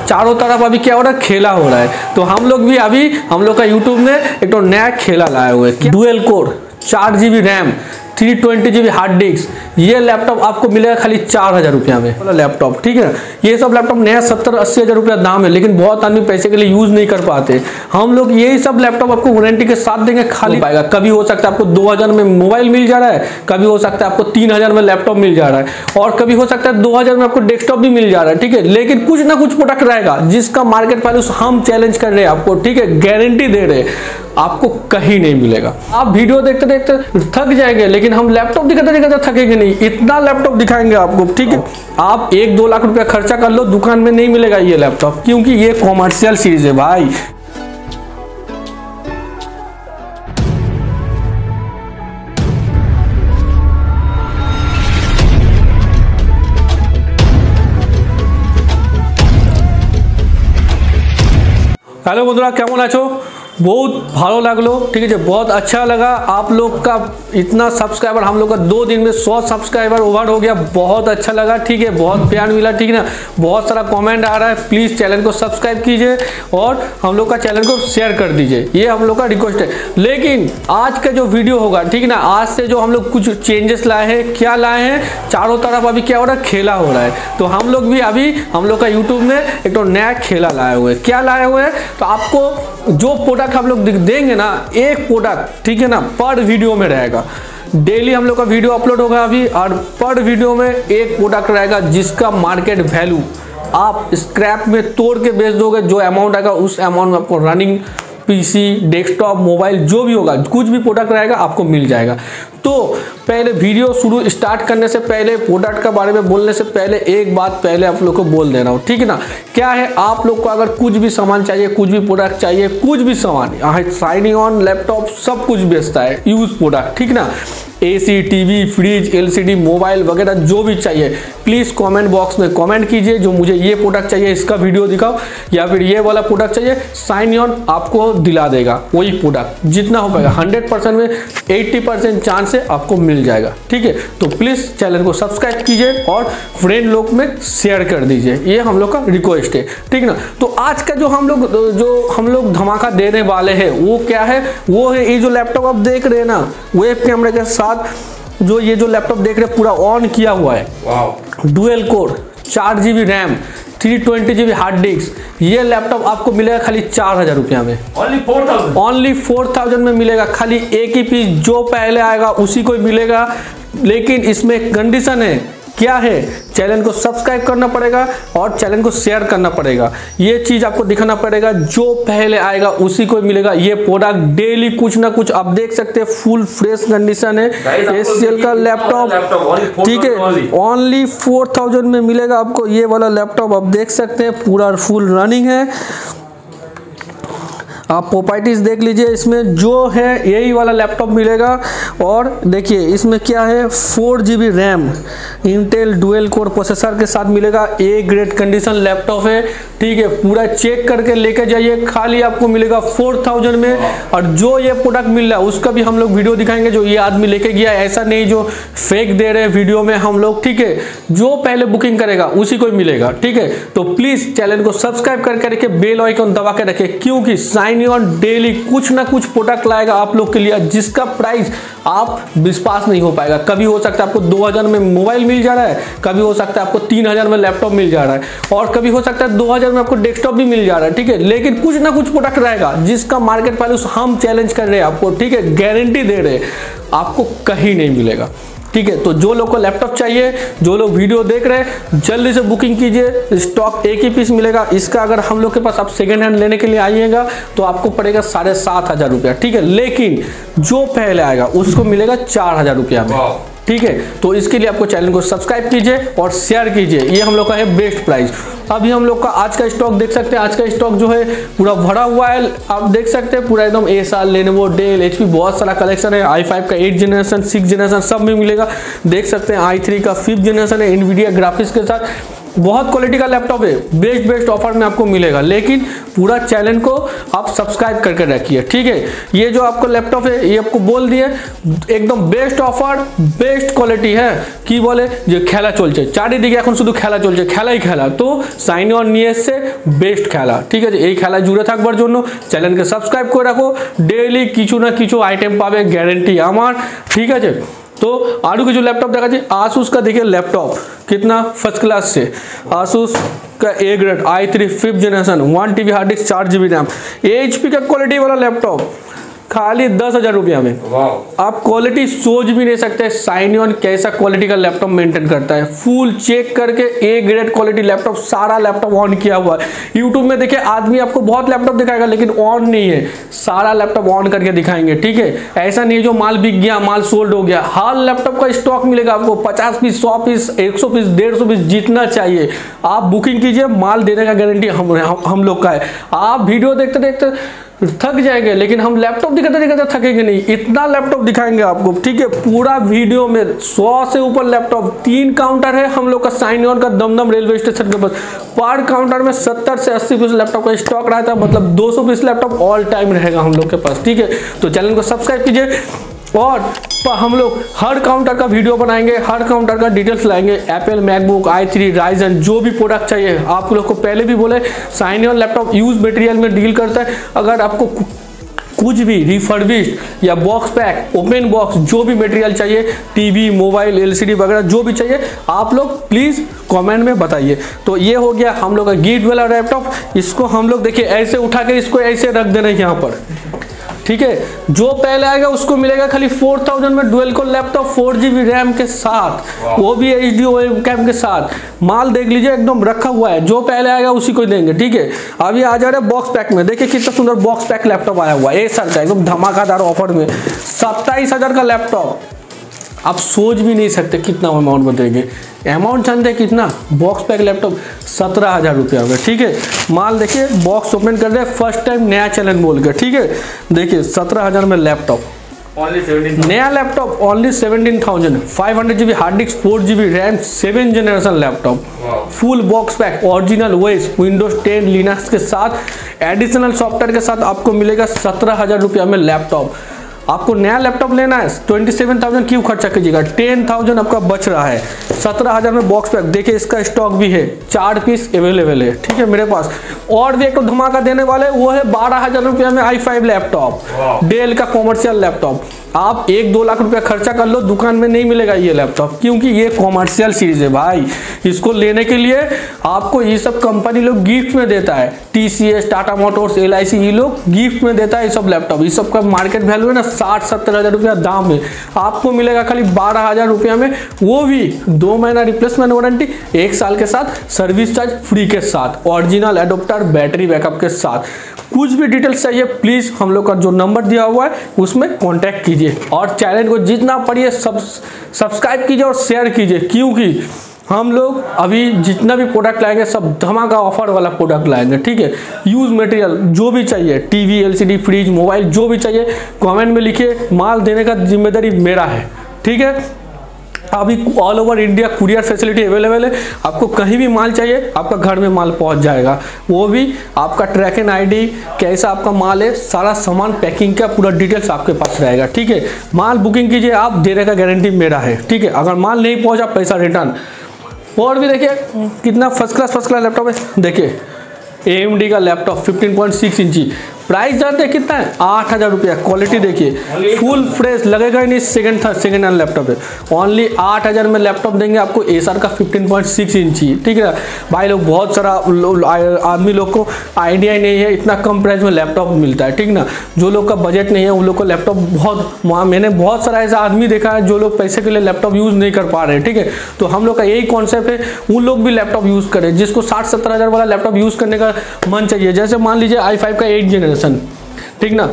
चारों तरफ अभी क्या हो रहा है, खेला हो रहा है। तो हम लोग भी अभी हम लोग का यूट्यूब में एक तो नया खेला लाए हुए हैं, dual core 4GB RAM 320GB hard disk. ये लैपटॉप आपको मिलेगा खाली 4000 रुपया में वाला लैपटॉप, ठीक है। ये सब लैपटॉप नया 70-80 हज़ार रुपया दाम है, लेकिन बहुत आदमी पैसे के लिए यूज नहीं कर पाते। हम लोग यही सब लैपटॉप आपको वारंटी के साथ देंगे, खाली पाएगा। कभी हो सकता है आपको 2000 में मोबाइल मिल जा रहा है, कभी हो सकता है आपको 3000 में लैपटॉप मिल जा रहा है, और कभी हो सकता है 2000 में आपको डेस्कटॉप भी मिल जा रहा है, ठीक है। लेकिन कुछ ना कुछ प्रोडक्ट रहेगा जिसका मार्केट वैल्यू हम चैलेंज कर रहे हैं आपको, ठीक है, गारंटी दे रहे हैं, आपको कहीं नहीं मिलेगा। आप वीडियो देखते देखते थक जाएंगे, लेकिन हम लैपटॉप दिखाते दिखाते थकेंगे नहीं। इतना लैपटॉप दिखाएंगे आपको, ठीक है। आप 1-2 लाख रुपया खर्चा कर लो, दुकान में नहीं मिलेगा ये लैपटॉप, क्योंकि ये कॉमर्शियल सीरीज है भाई। हेलो बंधुरा, केमन आछो? बहुत भालो लागलो, ठीक है, बहुत अच्छा लगा। आप लोग का इतना सब्सक्राइबर, हम लोग का 2 दिन में 100 सब्सक्राइबर ओवर हो गया, बहुत अच्छा लगा, ठीक है। बहुत प्यार मिला, ठीक है ना। बहुत सारा कमेंट आ रहा है, प्लीज़ चैनल को सब्सक्राइब कीजिए और हम लोग का चैनल को शेयर कर दीजिए, ये हम लोग का रिक्वेस्ट है। लेकिन आज का जो वीडियो होगा, ठीक है ना, आज से जो हम लोग कुछ चेंजेस लाए हैं, क्या लाए हैं, चारों तरफ अभी क्या हो रहा है, खेला हो रहा है। तो हम लोग भी अभी हम लोग का यूट्यूब में एक तो नया खेला लाए हुए हैं। क्या लाए हुए हैं? तो आपको जो प्रोडक्ट हम लोग देंगे ना, एक प्रोडक्ट, ठीक है ना, पर वीडियो में रहेगा। डेली हम लोग का वीडियो अपलोड होगा अभी, और पर वीडियो में एक प्रोडक्ट रहेगा जिसका मार्केट वैल्यू आप स्क्रैप में तोड़ के बेच दोगे। जो अमाउंट आएगा उस अमाउंट में आपको रनिंग पीसी, डेस्कटॉप, मोबाइल जो भी होगा, कुछ भी प्रोडक्ट रहेगा आपको मिल जाएगा। तो पहले वीडियो शुरू स्टार्ट करने से पहले, प्रोडक्ट के बारे में बोलने से पहले एक बात पहले आप लोग को बोल दे रहा हूँ, ठीक है ना। क्या है, आप लोग को अगर कुछ भी सामान चाहिए, कुछ भी प्रोडक्ट चाहिए, कुछ भी सामान, यहाँ शाइनी ऑन लैपटॉप सब कुछ बेचता है, यूज प्रोडक्ट, ठीक ना। AC, TV, fridge, LCD, mobile वगैरह जो भी चाहिए, प्लीज़ कमेंट बॉक्स में कमेंट कीजिए। जो मुझे ये प्रोडक्ट चाहिए इसका वीडियो दिखाओ, या फिर ये वाला प्रोडक्ट चाहिए, शाइनी ऑन आपको दिला देगा वही प्रोडक्ट। जितना हो पाएगा 100% में 80% चांस है आपको मिल जाएगा, ठीक है। तो प्लीज़ चैनल को सब्सक्राइब कीजिए और फ्रेंड लोग में शेयर कर दीजिए, ये हम लोग का रिक्वेस्ट है, ठीक ना। तो आज का जो हम लोग धमाका देने वाले हैं वो क्या है, वो है ये जो लैपटॉप आप देख रहे हैं ना, वेब कैमरे के साथ जो ये जो लैपटॉप देख रहे हैं पूरा ऑन किया हुआ है, dual core 4GB RAM 320GB hard disk. ये लैपटॉप आपको मिलेगा खाली 4000 रुपया में, ओनली 4000 में मिलेगा। खाली एक ही पीस जो पहले आएगा उसी को मिलेगा। लेकिन इसमें एक कंडीशन है, क्या है, चैनल को सब्सक्राइब करना पड़ेगा और चैनल को शेयर करना पड़ेगा। ये चीज आपको दिखाना पड़ेगा, जो पहले आएगा उसी को मिलेगा। ये प्रोडक्ट डेली कुछ ना कुछ आप देख सकते हैं, फुल फ्रेश कंडीशन है, एससीएल का लैपटॉप, ठीक है। ओनली 4000 में मिलेगा आपको ये वाला लैपटॉप, आप देख सकते हैं पूरा फुल रनिंग है। आप प्रॉपर्टीज देख लीजिए, इसमें जो है यही वाला लैपटॉप मिलेगा। और देखिए इसमें क्या है, 4GB RAM Intel dual core processor के साथ मिलेगा। ए ग्रेड कंडीशन लैपटॉप है, ठीक है। पूरा चेक करके लेके जाइए, खाली आपको मिलेगा 4000 में। और जो ये प्रोडक्ट मिल रहा है उसका भी हम लोग वीडियो दिखाएंगे, जो ये आदमी लेके गया, ऐसा नहीं जो फेक दे रहे हैं वीडियो में हम लोग, ठीक है। जो पहले बुकिंग करेगा उसी को मिलेगा, ठीक है। तो प्लीज चैनल को सब्सक्राइब करके बेल आइकन दबा के रखें, क्योंकि शाइनी ऑन डेली कुछ ना कुछ प्रोडक्ट लाएगा आप लोग के लिए जिसका प्राइस आप विश्वास नहीं हो पाएगा। कभी हो सकता है आपको 2000 में मोबाइल मिल जा रहा है, कभी हो सकता है आपको 3000 में लैपटॉप मिल जा रहा है, और कभी हो सकता है 2000 में आपको डेस्कटॉप भी मिल जा रहा है, ठीक है। लेकिन कुछ ना कुछ प्रोडक्ट रहेगा जिसका मार्केट वैल्यू हम चैलेंज कर रहे हैं आपको, ठीक है, गारंटी दे रहे हैं, आपको कहीं नहीं मिलेगा, ठीक है। तो जो लोग को लैपटॉप चाहिए, जो लोग वीडियो देख रहे हैं, जल्दी से बुकिंग कीजिए। स्टॉक एक ही पीस मिलेगा इसका। अगर हम लोग के पास आप सेकंड हैंड लेने के लिए आइएगा तो आपको पड़ेगा 7500 रुपया, ठीक है। लेकिन जो पहले आएगा उसको मिलेगा 4000 रुपया में, ठीक है। तो इसके लिए आपको चैनल को सब्सक्राइब कीजिए और शेयर कीजिए, ये हम लोग का है बेस्ट प्राइस। अभी हम लोग का आज का स्टॉक देख सकते हैं, आज का स्टॉक जो है पूरा भरा हुआ है, आप देख सकते हैं पूरा एकदम। एसआर, लेनोवो, डेल, एचपी, बहुत सारा कलेक्शन है। i5 का 8 जनरेशन, 6 जनरेशन सब में मिलेगा, देख सकते हैं। i3 का 5th जनरेशन है, एनवीडिया ग्राफिक्स के साथ। बहुत क्वालिटी का लैपटॉप है, बेस्ट ऑफर में आपको मिलेगा, लेकिन पूरा चैनल को आप सब्सक्राइब करके रखिए, ठीक है। ये जो आपको लैपटॉप है ये आपको बोल दिए एकदम बेस्ट ऑफर, बेस्ट क्वालिटी है कि बोले जो खेला चलছে চারিদিকে এখন শুধু খেলা চলছে, খেলাই খেলা, তো সাইন অন নিয়ে এসে বেস্ট খেলা, ঠিক আছে। এই খেলায় জুড়ে থাকবার জন্য চ্যানেলকে সাবস্ক্রাইব করে রাখো, ডেইলি কিছু না কিছু আইটেম পাবে, গ্যারেন্টি আমার, ঠিক আছে। तो आरु के जो लैपटॉप देखा जी, आसूस का देखिए लैपटॉप कितना फर्स्ट क्लास से, आसूस का A grade i3 5th generation 1 TB hard disk 4 GB RAM, HP का क्वालिटी वाला लैपटॉप खाली 10,000 रुपया में। आप क्वालिटी सोच भी नहीं सकते साइनियन कैसा क्वालिटी का लैपटॉप मेंटेन करता है, फुल चेक करके ए ग्रेड क्वालिटी लैपटॉप, सारा लैपटॉप ऑन किया हुआ है। यूट्यूब में देखिए आदमी आपको बहुत लैपटॉप दिखाएगा लेकिन ऑन नहीं है, सारा लैपटॉप ऑन करके दिखाएंगे, ठीक है। ऐसा नहीं जो माल बिक गया, माल सोल्ड हो गया, हर लैपटॉप का स्टॉक मिलेगा आपको, 50 पीस, 100 पीस, 100 पीस, 150 पीस, जितना चाहिए आप बुकिंग कीजिए, माल देने का गारंटी हम लोग का है। आप वीडियो देखते देखते थक जाएंगे लेकिन हम लैपटॉप दिखाते दिखाते थकेंगे नहीं, इतना लैपटॉप दिखाएंगे आपको, ठीक है। पूरा वीडियो में 100 से ऊपर लैपटॉप, 3 काउंटर है हम लोग का साइनियन का दमदम रेलवे स्टेशन के पास, पर काउंटर में 70 से 80 पीस लैपटॉप का स्टॉक रहता है, मतलब 200 पीस लैपटॉप ऑल टाइम रहेगा हम लोग के पास, ठीक है। तो चैनल को सब्सक्राइब कीजिए और हम लोग हर काउंटर का वीडियो बनाएंगे, हर काउंटर का डिटेल्स लाएंगे, एप्पल, मैकबुक, i3, राइजन, जो भी प्रोडक्ट चाहिए। आप लोग को पहले भी बोले साइनियन लैपटॉप यूज मटेरियल में डील करता है, अगर आपको कुछ भी रिफर्बिश्ड या बॉक्स पैक, ओपन बॉक्स, जो भी मटेरियल चाहिए, टीवी, मोबाइल, एलसीडी वगैरह जो भी चाहिए, आप लोग प्लीज कमेंट में बताइए। तो ये हो गया हम लोग का गिफ्ट वाला लैपटॉप। इसको हम लोग देखिए ऐसे उठा के इसको ऐसे रख देना है यहाँ पर, ठीक है। जो पहले आएगा उसको मिलेगा खाली 4000 में dual core laptop 4 GB RAM के साथ, वो भी HD कैम के साथ। माल देख लीजिए एकदम रखा हुआ है, जो पहले आएगा उसी को देंगे, ठीक है। अभी आ जा रहे हैं बॉक्स पैक में, देखिए कितना सुंदर बॉक्स पैक लैपटॉप आया हुआ है, एसर का एकदम धमाकेदार ऑफर में 27,000 का लैपटॉप। आप सोच भी नहीं सकते कितना अमाउंट बताएंगे, अमाउंट जानते हैं कितना, बॉक्स पैक लैपटॉप 17,000 रुपया में, ठीक है। माल देखिए बॉक्स ओपन कर रहे हैं फर्स्ट टाइम नया चैनल बोल के, ठीक है। देखिए 17,000 में लैपटॉप, नया laptop only 17,000, 500 GB hard disk, 4 GB RAM, 7 generation laptop, full box pack, original OS, Windows 10 Linux के साथ, एडिशनल सॉफ्टवेयर के साथ आपको मिलेगा 17,000 रुपया में लैपटॉप। आपको नया लैपटॉप लेना है 27,000 क्यों खर्चा कीजिएगा, 10,000 आपका बच रहा है। 17,000 में बॉक्स पैक, देखिए इसका स्टॉक भी है, 4 पीस अवेलेबल है, ठीक है मेरे पास। और भी एक तो धमाका देने वाले, वो है 12,000 रुपया में i5 लैपटॉप, डेल का कॉमर्शियल लैपटॉप। आप 1-2 लाख रुपया खर्चा कर लो, दुकान में नहीं मिलेगा ये लैपटॉप, क्योंकि ये कॉमर्शियल सीरीज है भाई। इसको लेने के लिए आपको ये सब कंपनी लोग गिफ्ट में देता है, TCS, टाटा मोटर्स, LIC, ये लोग गिफ्ट में देता है ये सब लैपटॉप। ये सब का मार्केट वैल्यू है ना 60-70 हज़ार रुपया दाम है, आपको मिलेगा खाली 12,000 रुपया में, वो भी 2 महीना रिप्लेसमेंट वारंटी, 1 साल के साथ सर्विस चार्ज फ्री के साथ, ओरिजिनल एडोप्टर, बैटरी बैकअप के साथ। कुछ भी डिटेल्स चाहिए प्लीज हम लोग का जो नंबर दिया हुआ है उसमें कांटेक्ट कीजिए, और चैनल को जितना पढ़िए सब्सक्राइब कीजिए और शेयर कीजिए, क्योंकि हम लोग अभी जितना भी प्रोडक्ट लाएंगे सब धमाका ऑफर वाला प्रोडक्ट लाएंगे, ठीक है। यूज मटेरियल जो भी चाहिए, टीवी, LCD, फ्रिज, मोबाइल, जो भी चाहिए कमेंट में लिखिए, माल देने का जिम्मेदारी मेरा है, ठीक है। अभी all over India courier facility available है, आपको कहीं भी माल चाहिए आपका घर में माल पहुंच जाएगा, वो भी आपका ट्रैकिंग ID, कैसा आपका माल है, सारा सामान पैकिंग का पूरा डिटेल्स आपके पास रहेगा, ठीक है। माल बुकिंग कीजिए आप, देने का गारंटी मेरा है, ठीक है। अगर माल नहीं पहुंचा पैसा रिटर्न। और भी देखिए कितना फर्स्ट क्लास लैपटॉप है, देखिए AMD का लैपटॉप 15.6 इंची, प्राइस जानते हैं कितना है, 8,000 रुपया। क्वालिटी देखिए फुल फ्रेश, लगेगा ही नहीं सेकंड हैंड लैपटॉप है। ओनली 8,000 में लैपटॉप देंगे आपको एसर का 15.6 इंची, ठीक है भाई। लोग बहुत सारा आदमी लोग को आइडिया ही नहीं है इतना कम प्राइस में लैपटॉप मिलता है, ठीक ना। जो लोग का बजट नहीं है उन लोग को लैपटॉप मैंने बहुत सारा ऐसा आदमी देखा है जो लोग पैसे के लिए लैपटॉप यूज नहीं कर पा रहे, ठीक है। तो हम लोग का यही कॉन्सेप्ट है, उन लोग भी लैपटॉप यूज करें जिसको 60-70 हज़ार वाला लैपटॉप यूज करने का मन चाहिए। जैसे मान लीजिए i5 का 8 जनरेशन, ठीक ना,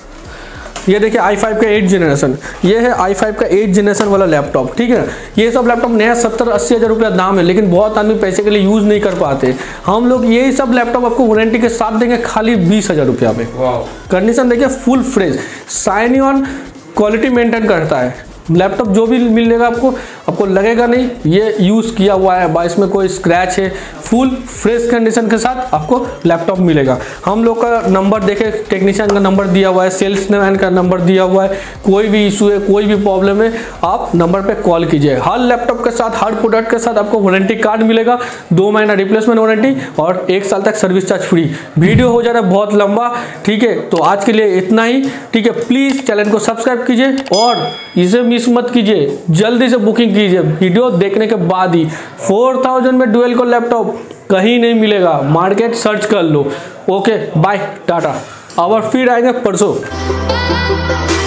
ये देखिए i5 का 8 जनरेशन, ये है i5 का 8 जनरेशन वाला लैपटॉप, ठीक है। ये सब लैपटॉप नया 70-80 हज़ार रुपया दाम है, लेकिन बहुत आदमी पैसे के लिए यूज नहीं कर पाते। हम लोग यही सब लैपटॉप आपको वारंटी के साथ देंगे खाली 20,000 रुपया में। कंडीशन देखिए फुल फ्रेश, साइनियन क्वालिटी मेंटेन करता है, लैपटॉप जो भी मिलेगा आपको लगेगा नहीं ये यूज़ किया हुआ है, इसमें कोई स्क्रैच है, फुल फ्रेश कंडीशन के साथ आपको लैपटॉप मिलेगा। हम लोग का नंबर देखे, टेक्नीशियन का नंबर दिया हुआ है, सेल्समैन का नंबर दिया हुआ है, कोई भी इशू है, कोई भी प्रॉब्लम है, आप नंबर पे कॉल कीजिए। हर लैपटॉप के साथ, हर प्रोडक्ट के साथ आपको वारंटी कार्ड मिलेगा, 2 महीना रिप्लेसमेंट वारंटी और 1 साल तक सर्विस चार्ज फ्री। वीडियो हो जा रहा है बहुत लंबा, ठीक है, तो आज के लिए इतना ही, ठीक है। प्लीज चैनल को सब्सक्राइब कीजिए और इसे मिस मत कीजिए, जल्दी से बुकिंग कीजिए वीडियो देखने के बाद ही। 4000 में डुअल कोर लैपटॉप कहीं नहीं मिलेगा, मार्केट सर्च कर लो। ओके बाय टाटा, और फिर आएंगे परसों।